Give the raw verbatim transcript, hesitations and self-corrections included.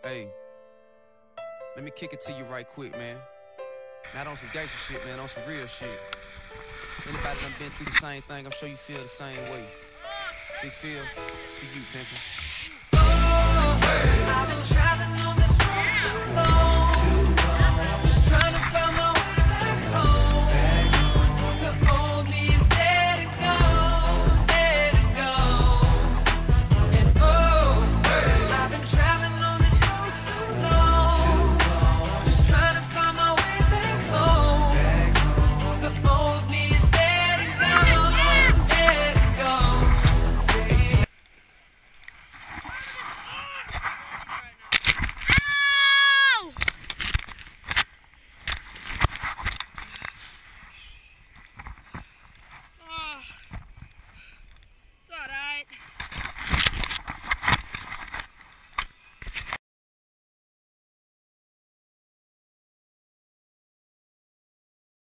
Hey, let me kick it to you right quick, man. Not on some gangster shit, man, on some real shit. Anybody done been through the same thing, I'm sure you feel the same way. Big Phil, it's for you, pimpin'.